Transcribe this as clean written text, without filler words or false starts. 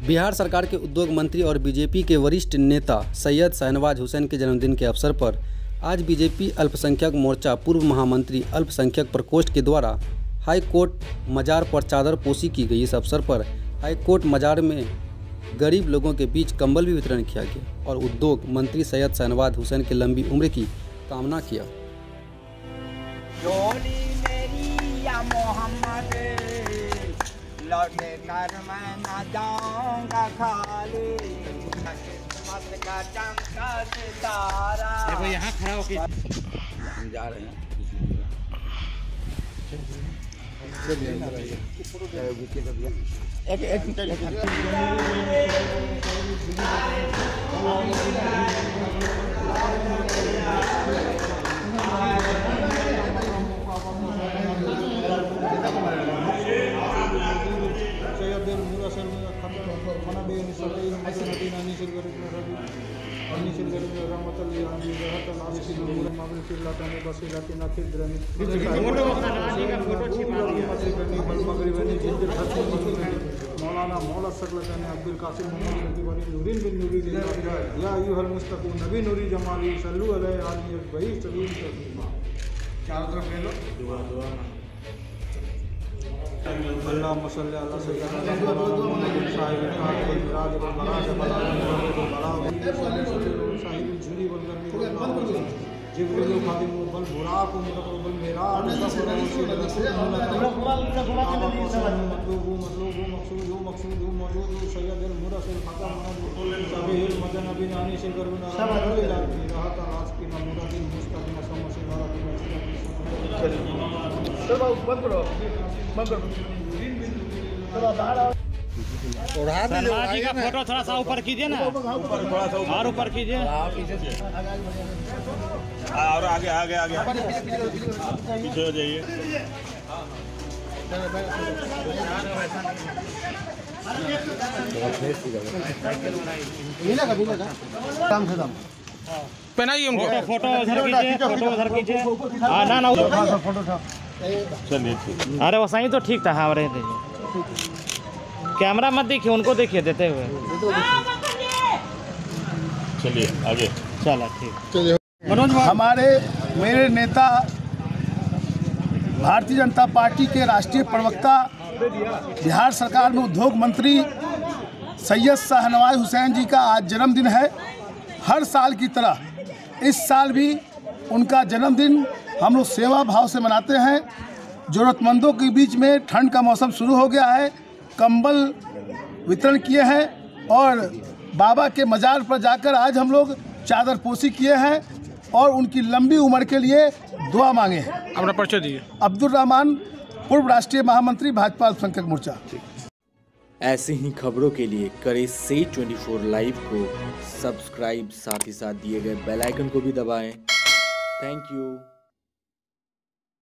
बिहार सरकार के उद्योग मंत्री और बीजेपी के वरिष्ठ नेता सैयद शाहनवाज हुसैन के जन्मदिन के अवसर पर आज बीजेपी अल्पसंख्यक मोर्चा पूर्व महामंत्री अल्पसंख्यक प्रकोष्ठ के द्वारा हाई कोर्ट मजार पर चादर पोशी की गई। इस अवसर पर हाई कोर्ट मजार में गरीब लोगों के बीच कंबल भी वितरण किया गया और उद्योग मंत्री सैयद शाहनवाज हुसैन की लंबी उम्र की कामना किया। लौटे कर मैं न जाऊंगा खाली, का चमका सितारा। देखो यहाँ खड़ा होके हम जा रहे हैं। मौलाना मौला सकलतन अब्दुल कासिम मोहम्मद नूरीन बिन नूरी या अय्युहल मुस्तक़ीम नबी नूरी जमाली सल्लु अलैहि आलिहि वही सलीम तस्लीमा। चारों तरफ ले लो दुआ दुआ अल्लाहुम्मा सल्ली अला सय्यिदना मुहम्मद साहिब राज बराज साहिब जुली बंदर जिब्रील खादिम बल बुराक मुतकब्बल मेरा मकसूद मौजूद सैयदुल मुरसल खतम सबील मदन नबी नानी से करबना राहत राज की ममुरादिन मुस्तकिन समसे चलो बंद करो शर्मा जी का फोटो थोड़ा सा ऊपर कीजिए ना, थोड़ा सा और ऊपर कीजिए और आगे आगे आगे पीछे हो जाइए। पहनाइए उनको फोटो उधर कीजिए, फोटो उधर कीजिए। ना ना फोटो था। चलिए अरे वो सही तो ठीक था। हाँ रहे थे, कैमरा मत देखिए, उनको देखिए देते हुए। चलिए आगे चलो ठीक। हमारे मेरे नेता भारतीय जनता पार्टी के राष्ट्रीय प्रवक्ता बिहार सरकार में उद्योग मंत्री सैयद शाहनवाज हुसैन जी का आज जन्मदिन है। हर साल की तरह इस साल भी उनका जन्मदिन हम लोग सेवा भाव से मनाते हैं। ज़रूरतमंदों के बीच में ठंड का मौसम शुरू हो गया है, कंबल वितरण किए हैं और बाबा के मजार पर जाकर आज हम लोग चादर पोशी किए हैं और उनकी लंबी उम्र के लिए दुआ मांगे हैं। अपना परिचय दिए। अब्दुल रहमान, पूर्व राष्ट्रीय महामंत्री भाजपा अल्पसंख्यक मोर्चा। ऐसे ही खबरों के लिए करें से 24 लाइव को सब्सक्राइब, साथ ही साथ दिए गए बेल आइकन को भी दबाएं। Thank you.